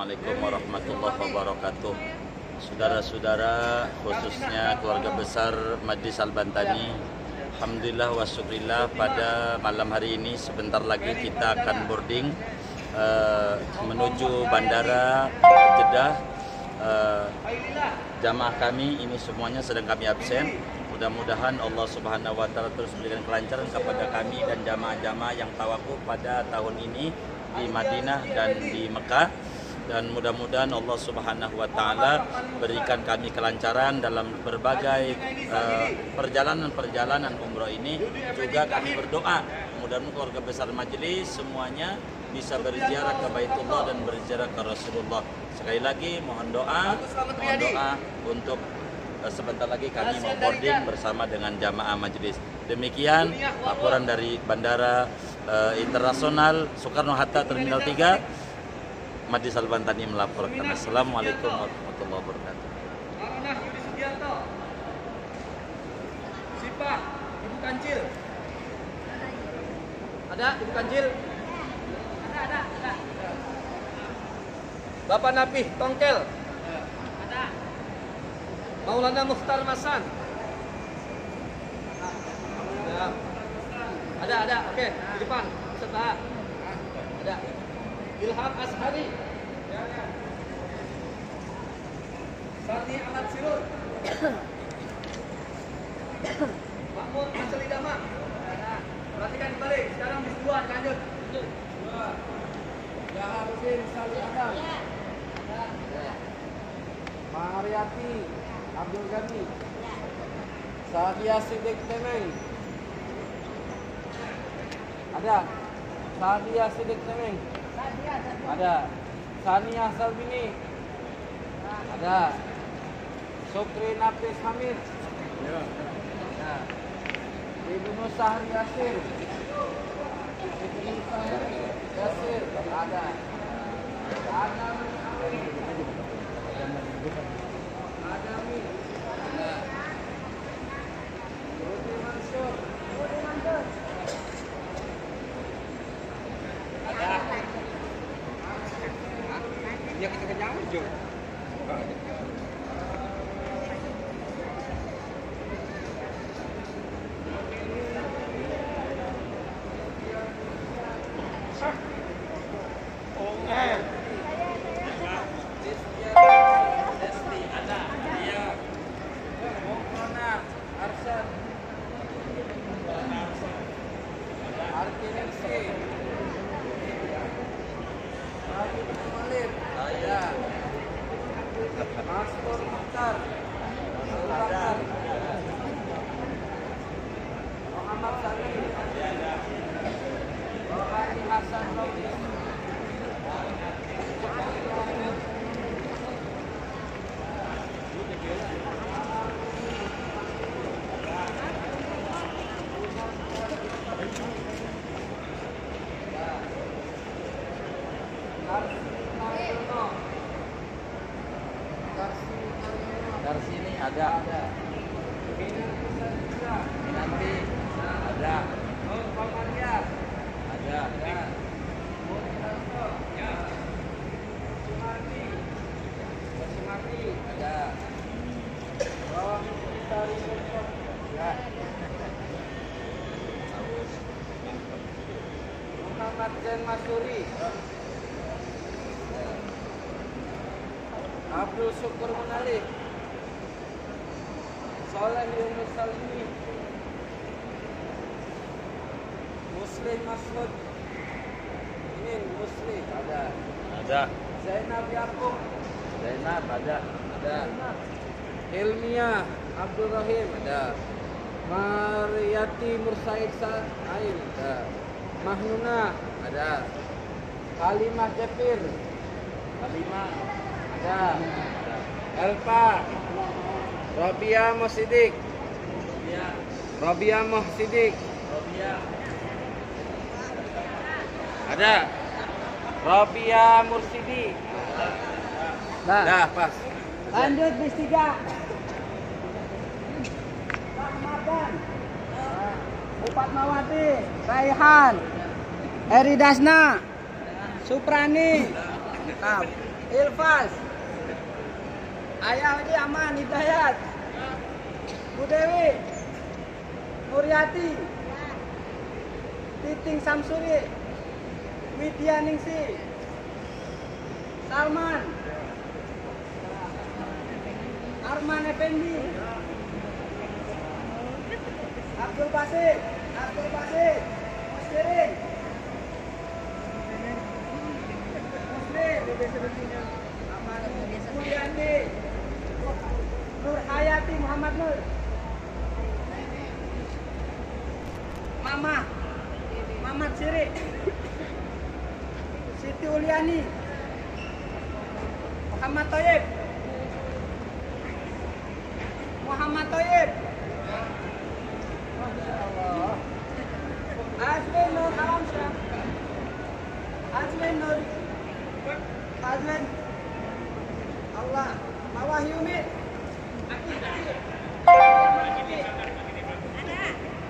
Assalamualaikum warahmatullahi wabarakatuh. Saudara-saudara, khususnya keluarga besar Majlis Al-Bantani, alhamdulillah wa syukrillah, pada malam hari ini sebentar lagi kita akan boarding menuju bandara Jeddah. Jamaah kami ini semuanya sedang kami absen. Mudah-mudahan Allah Subhanahu wa Ta'ala terus memberikan kelancaran kepada kami dan jamaah-jamaah yang tawakuf pada tahun ini di Madinah dan di Mekah, dan mudah-mudahan Allah Subhanahu wa Ta'ala berikan kami kelancaran dalam berbagai perjalanan umroh ini. Juga kami berdoa mudah-mudahan keluarga besar majelis semuanya bisa berziarah ke Baitullah dan berziarah ke Rasulullah. Sekali lagi mohon doa untuk sebentar lagi kami mau boarding bersama dengan jamaah majelis. Demikian laporan dari Bandara Internasional Soekarno-Hatta Terminal 3. Majlis Al-Bantani melaporkan. Assalamualaikum warahmatullahi wabarakatuh. Maranah Yudi Sugiarto. Sipah Ibu Kancil. Ada Ibu Kancil? Ada. Bapak Napih Tongkel. Ada. Maulana Mukhtar Masan. Ada. Oke, di depan. Serta. Ada. Ilham Ashari. Sarni Ahmad Sirur. Mahmud Asalidama. Perhatikan kembali. Sekarang bis 2 lanjut. 2. Jaharuddin Salih Adam. Mariati Abdul Ghani. Sadia Siddiq Temeng. Ada. Sadia Siddiq Temeng. Ada. Sania Salbini. Ada. Sukri Nafis Hamid. Ada. Ibnu Sahri Yasir. Ibnu Sahri Yasir. Ada. Adami Amin. Adami. Ada. Rudi Mansur. Ada. Ya kita kenyang juga. Mastur Mukhtar. Ada. Muhammad Sani. Rohani Hasan Robi. Dari sini ada. Nanti ada. Ada. Muhammad Zain Masuri. Abdul Syukur Munalif. Soleh Yunus Salimi. Muslim Masud. Ini Muslim ada. Zainab Yaakob. Zainab ada. Ilmiah Abdul Rahim ada. Mariati Mursaid Sa'ain ada. Mahnuna ada. Kalimah Jafir. Kalimah ada. Elpa. Robia Mohsidik. Ada. Robia Mursidi. Dah pas. Lanjut bis 3. Rahmatan. Fatmawati, Raihan, Eri Dasna, Suprani, Lengkap. Ilfas. Ayah Haji Aman Hidayat. Bu Dewi. Nuryati. Titing Samsuri. Widya Ningsi. Salman. Arman Effendi. Abdul Basit. Muslirin. Mulyani. Nur Hayati Muhammad Nur. Mamat Sirik. Siti Uliani. Muhammad Toyib. Azwin Nur Alamsyah. Azwin Allah Mawahyumi.